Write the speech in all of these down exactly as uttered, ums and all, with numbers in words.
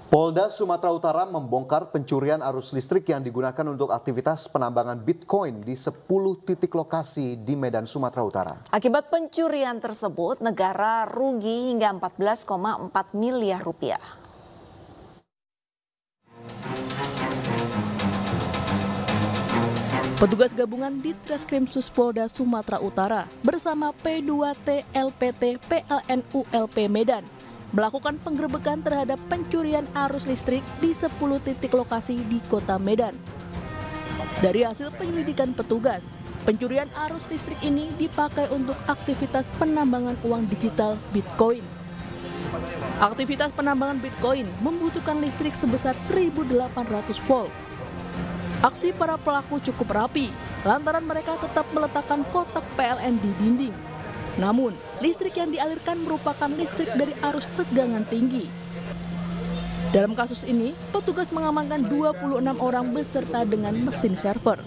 Polda Sumatera Utara membongkar pencurian arus listrik yang digunakan untuk aktivitas penambangan Bitcoin di sepuluh titik lokasi di Medan, Sumatera Utara. Akibat pencurian tersebut, negara rugi hingga empat belas koma empat miliar rupiah. Petugas gabungan di Treskrimsus Polda Sumatera Utara bersama P dua T L P T P L N U L P Medan melakukan penggerebekan terhadap pencurian arus listrik di sepuluh titik lokasi di Kota Medan. Dari hasil penyelidikan petugas, pencurian arus listrik ini dipakai untuk aktivitas penambangan uang digital Bitcoin. Aktivitas penambangan Bitcoin membutuhkan listrik sebesar seribu delapan ratus volt. Aksi para pelaku cukup rapi, lantaran mereka tetap meletakkan kotak P L N di dinding. Namun, listrik yang dialirkan merupakan listrik dari arus tegangan tinggi. Dalam kasus ini, petugas mengamankan dua puluh enam orang beserta dengan mesin server.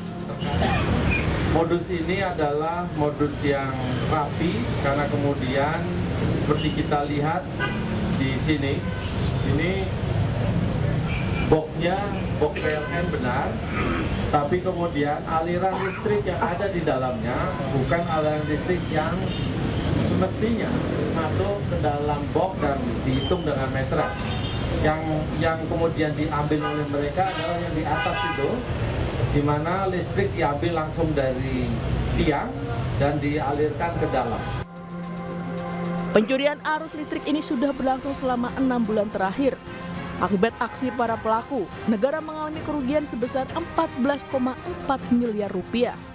Modus ini adalah modus yang rapi karena kemudian seperti kita lihat di sini, ini boxnya box P L N benar, tapi kemudian aliran listrik yang ada di dalamnya bukan aliran listrik yang semestinya masuk ke dalam box dan dihitung dengan meteran. Yang yang kemudian diambil oleh mereka adalah yang di atas itu, di mana listrik diambil langsung dari tiang dan dialirkan ke dalam. Pencurian arus listrik ini sudah berlangsung selama enam bulan terakhir. Akibat aksi para pelaku, negara mengalami kerugian sebesar empat belas koma empat miliar rupiah.